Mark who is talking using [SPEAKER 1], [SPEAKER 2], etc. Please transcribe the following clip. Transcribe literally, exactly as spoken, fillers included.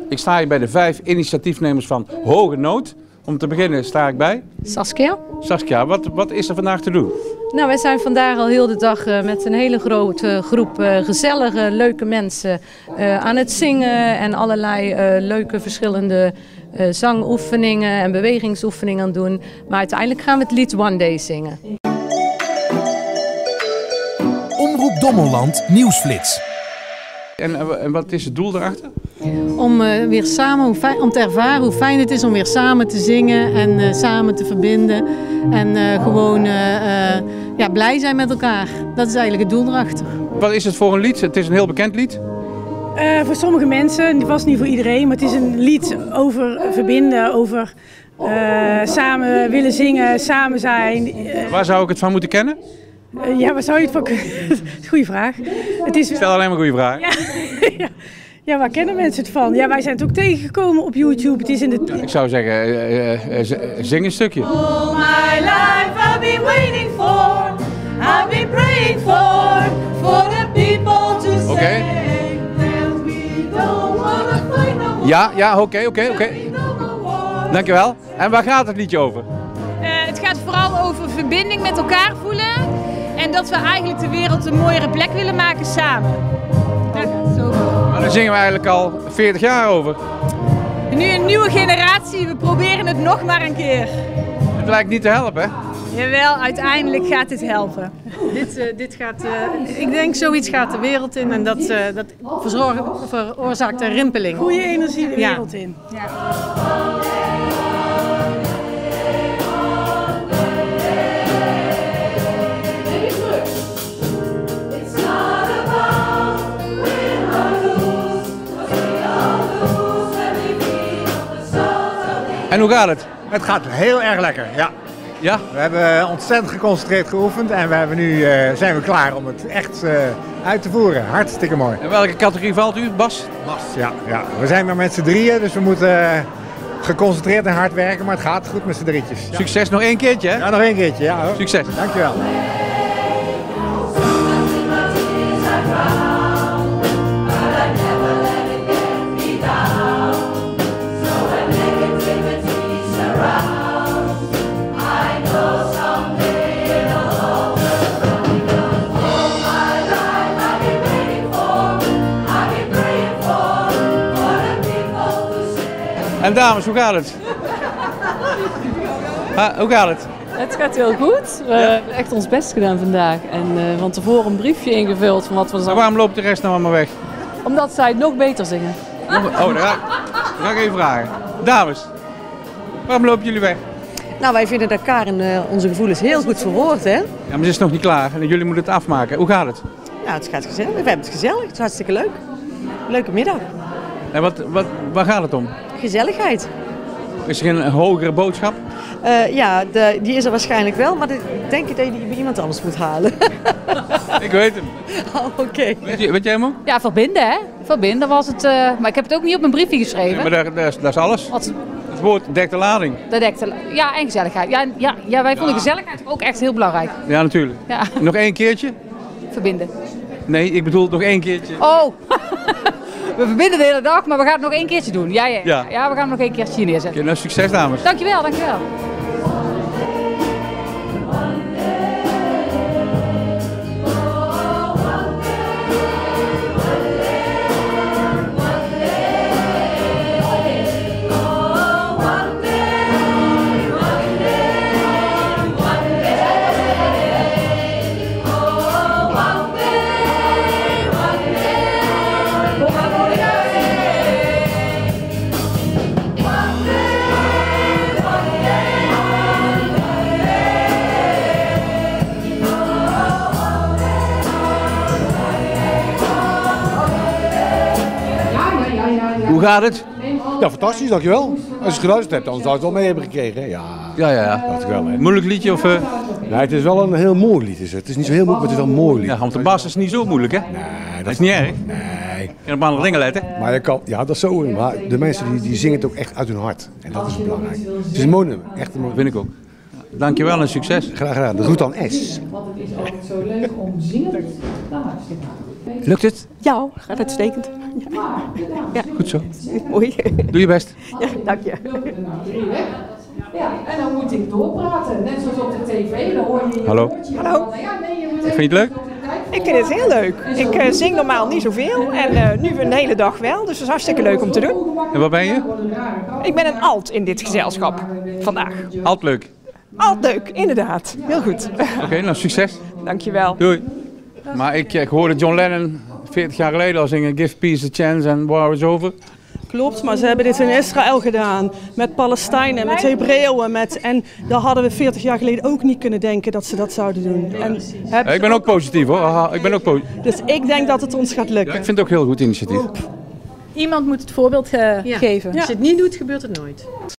[SPEAKER 1] Ik sta hier bij de vijf initiatiefnemers van Hoge Nood. Om te beginnen sta ik bij
[SPEAKER 2] Saskia.
[SPEAKER 1] Saskia, wat, wat is er vandaag te doen?
[SPEAKER 2] Nou, wij zijn vandaag al heel de dag uh, met een hele grote groep uh, gezellige, leuke mensen uh, aan het zingen en allerlei uh, leuke verschillende uh, zangoefeningen en bewegingsoefeningen aan doen. Maar uiteindelijk gaan we het lied One Day zingen.
[SPEAKER 3] Omroep Dommelland Nieuwsflits.
[SPEAKER 1] En, en wat is het doel daarachter?
[SPEAKER 2] Om uh, weer samen, hoe fijn, om te ervaren hoe fijn het is om weer samen te zingen en uh, samen te verbinden. En uh, gewoon uh, uh, ja, blij zijn met elkaar. Dat is eigenlijk het doel erachter.
[SPEAKER 1] Wat is het voor een lied? Het is een heel bekend lied.
[SPEAKER 4] Uh, voor sommige mensen, het was niet voor iedereen, maar het is een lied over verbinden, over uh, samen willen zingen, samen zijn. Uh,
[SPEAKER 1] Waar zou ik het van moeten kennen?
[SPEAKER 4] Uh, ja, waar zou je het van kunnen? Goeie vraag. Het is...
[SPEAKER 1] Ik stel alleen maar goede vragen.
[SPEAKER 4] Ja, ja. Ja, waar kennen mensen het van? Ja, wij zijn het ook tegengekomen op YouTube. Het is in de...
[SPEAKER 1] Ja, ik zou zeggen, uh, uh, uh, zing een stukje.
[SPEAKER 5] All my life I've been waiting for, I've been praying for, for the people to say
[SPEAKER 1] okay.
[SPEAKER 5] that we don't wanna fight no more.
[SPEAKER 1] Ja, ja, oké, oké, oké. Dankjewel. En waar gaat het liedje over?
[SPEAKER 6] Uh, het gaat vooral over verbinding met elkaar voelen en dat we eigenlijk de wereld een mooiere plek willen maken samen. Daar gaat het over.
[SPEAKER 1] Maar daar zingen we eigenlijk al veertig jaar over.
[SPEAKER 6] En nu een nieuwe generatie, we proberen het nog maar een keer.
[SPEAKER 1] Het lijkt niet te helpen, hè?
[SPEAKER 6] Jawel, uiteindelijk gaat het helpen.
[SPEAKER 2] Dit, uh, dit gaat, uh, ik denk zoiets gaat de wereld in en dat, uh, dat verzorg, veroorzaakt een rimpeling.
[SPEAKER 4] Goede energie de wereld
[SPEAKER 2] ja.
[SPEAKER 4] in. Ja.
[SPEAKER 1] En hoe gaat het?
[SPEAKER 7] Het gaat heel erg lekker, ja.
[SPEAKER 1] Ja?
[SPEAKER 7] We hebben ontzettend geconcentreerd geoefend en we hebben nu, uh, zijn we klaar om het echt uh, uit te voeren. Hartstikke mooi.
[SPEAKER 1] En welke categorie valt u? Bas?
[SPEAKER 7] Bas, ja, ja. We zijn maar met z'n drieën, dus we moeten uh, geconcentreerd en hard werken, maar het gaat goed met z'n drietjes. Ja.
[SPEAKER 1] Succes, nog één keertje, hè?
[SPEAKER 7] Ja, nog één keertje, ja. Hoor.
[SPEAKER 1] Succes.
[SPEAKER 7] Dankjewel.
[SPEAKER 1] En dames, hoe gaat het? Ha, hoe gaat het?
[SPEAKER 8] Het gaat heel goed. We ja. hebben echt ons best gedaan vandaag. En uh, van tevoren een briefje ingevuld van wat we
[SPEAKER 1] zouden... Waarom loopt de rest nou allemaal weg?
[SPEAKER 8] Omdat zij het nog beter zingen.
[SPEAKER 1] Oh, daar ga, ga ik even vragen. Dames, waarom lopen jullie weg?
[SPEAKER 9] Nou, wij vinden dat Karen uh, onze gevoelens heel goed verwoordt, hè?
[SPEAKER 1] Ja, maar ze is nog niet klaar en jullie moeten het afmaken. Hoe gaat het?
[SPEAKER 9] Ja, het gaat gezellig. We hebben het gezellig. Het is hartstikke leuk. Leuke middag.
[SPEAKER 1] En wat, wat, waar gaat het om?
[SPEAKER 9] Gezelligheid.
[SPEAKER 1] Is er een hogere boodschap?
[SPEAKER 9] Uh, ja, de, die is er waarschijnlijk wel, maar ik denk dat je die bij iemand anders moet halen.
[SPEAKER 1] Ik weet hem.
[SPEAKER 9] Oh, oké. Okay.
[SPEAKER 1] Weet, je, weet jij hem ook?
[SPEAKER 8] Ja, verbinden hè. Verbinden was het, uh, maar ik heb het ook niet op mijn briefje geschreven.
[SPEAKER 1] Ja, maar dat, dat, is, dat is alles.
[SPEAKER 8] Wat?
[SPEAKER 1] Het woord dekt de lading.
[SPEAKER 8] Dat dekt de, ja, en gezelligheid. Ja, ja, ja wij vonden ja. gezelligheid ook echt heel belangrijk.
[SPEAKER 1] Ja, natuurlijk. Ja. Nog één keertje?
[SPEAKER 8] Verbinden.
[SPEAKER 1] Nee, ik bedoel nog één keertje.
[SPEAKER 8] Oh! We verbinden de hele dag, maar we gaan het nog één keertje doen. Ja, ja.
[SPEAKER 1] ja.
[SPEAKER 8] ja we gaan het nog één keertje hier neerzetten.
[SPEAKER 1] Oké, nou succes dames.
[SPEAKER 8] Dankjewel, dankjewel.
[SPEAKER 1] Hoe gaat het?
[SPEAKER 10] Ja, fantastisch, dankjewel. Als je geluisterd hebt, dan zou je het wel mee hebben gekregen. Ja,
[SPEAKER 1] ja, ja. ja.
[SPEAKER 10] Dat wel, hè.
[SPEAKER 1] Moeilijk liedje of... Uh...
[SPEAKER 10] Nee, het is wel een heel mooi lied. Is het. het is niet zo heel moeilijk, maar het is wel een mooi lied.
[SPEAKER 1] Ja, want de bas is niet zo moeilijk, hè?
[SPEAKER 10] Nee,
[SPEAKER 1] dat is niet erg.
[SPEAKER 10] Nee.
[SPEAKER 1] Je kan op andere dingen letten.
[SPEAKER 10] Maar je kan, ja, dat is zo. Maar de mensen die, die zingen het ook echt uit hun hart. En dat is belangrijk. Het is een mooi nummer, echt een mooi
[SPEAKER 1] nummer. Vind ik ook. Dankjewel en succes.
[SPEAKER 10] Graag gedaan. De groet aan S.
[SPEAKER 11] Want het is altijd zo leuk om zingend naar huis te gaan.
[SPEAKER 1] Lukt het?
[SPEAKER 11] Ja, gaat uitstekend. Ja.
[SPEAKER 1] Goed zo.
[SPEAKER 11] Mooi.
[SPEAKER 1] Doe je best.
[SPEAKER 11] Ja, dank je.
[SPEAKER 2] Ja, en dan moet ik doorpraten, net zoals op de tv, dan hoor je je
[SPEAKER 1] Hallo.
[SPEAKER 2] woordje.
[SPEAKER 11] Hallo.
[SPEAKER 1] Vind je het leuk?
[SPEAKER 11] Ik vind het heel leuk. Ik uh, zing normaal niet zoveel en uh, nu een hele dag wel, dus het is hartstikke leuk om te doen.
[SPEAKER 1] En wat ben je?
[SPEAKER 11] Ik ben een alt in dit gezelschap vandaag.
[SPEAKER 1] Alt leuk.
[SPEAKER 11] Alt leuk, inderdaad. Heel goed.
[SPEAKER 1] Oké, okay, nou succes.
[SPEAKER 11] Dankjewel.
[SPEAKER 1] Doei. Maar ik, ik hoorde John Lennon veertig jaar geleden al zingen Give Peace a Chance and War is Over.
[SPEAKER 12] Klopt, maar ze hebben dit in Israël gedaan, met Palestijnen, met Hebreeën. Met, en daar hadden we veertig jaar geleden ook niet kunnen denken dat ze dat zouden doen. En
[SPEAKER 1] ja, ik ben ook positief hoor, Aha, ik ben ook positief.
[SPEAKER 12] Dus ik denk dat het ons gaat lukken.
[SPEAKER 1] Ja, ik vind het ook heel goed initiatief.
[SPEAKER 13] Iemand moet het voorbeeld uh,
[SPEAKER 12] ja.
[SPEAKER 13] geven.
[SPEAKER 12] Ja.
[SPEAKER 13] Als je het niet doet, gebeurt het nooit.